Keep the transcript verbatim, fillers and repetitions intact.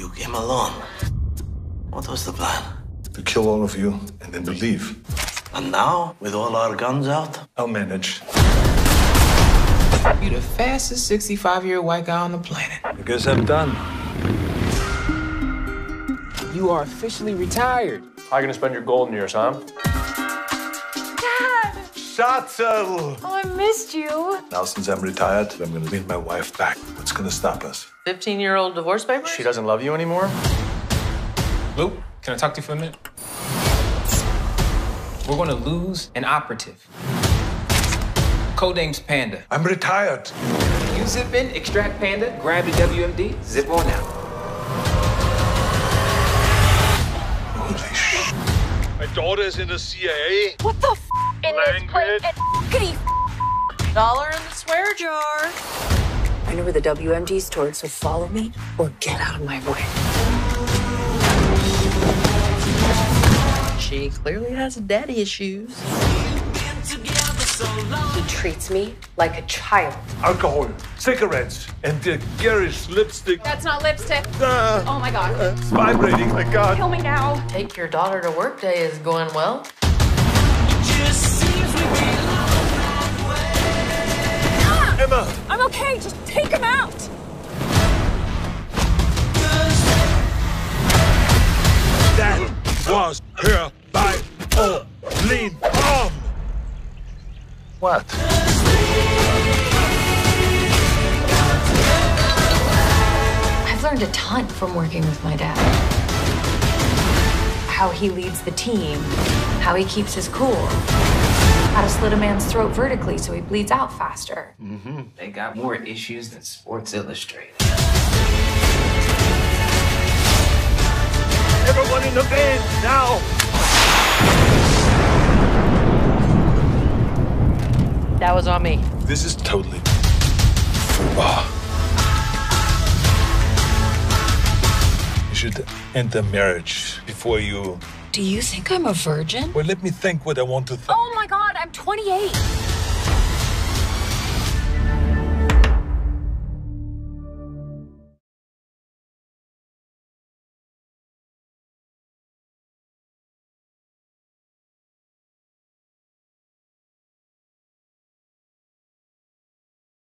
You came alone. What was the plan? To kill all of you and then to leave. And now, with all our guns out? I'll manage. You're the fastest sixty-five-year-old white guy on the planet. I guess I'm done. You are officially retired. How are you gonna spend your golden years, huh? Dad! Schatzel! Oh, I missed you. Now, since I'm retired, I'm gonna win my wife back. What's gonna stop us? fifteen-year-old divorce papers? She doesn't love you anymore? Luke, can I talk to you for a minute? We're gonna lose an operative. Codename's Panda. I'm retired. You zip in, extract Panda, grab the W M D, zip on out. Holy sh! My daughter is in the C I A. What the f in this place? Language. And Dollar in the swear jar. I know where the W M D's stored, so follow me or get out of my way. She clearly has daddy issues. He treats me like a child. Alcohol, cigarettes, and the garish lipstick. that's not lipstick. Uh, Oh my god. it's vibrating, my God. Kill me now. Take your daughter to work day is going well. Emma! I'm okay. Just take him out. That was her by all lean arm. What? I've learned a ton from working with my dad. How he leads the team, how he keeps his cool, how to slit a man's throat vertically so he bleeds out faster. Mm-hmm. They got more issues than Sports Illustrated. Everyone in the van now. That was on me. This is totally FUBAR. You should end the marriage before you... Do you think I'm a virgin? Well, let me think what I want to think. Oh my god, I'm twenty-eight.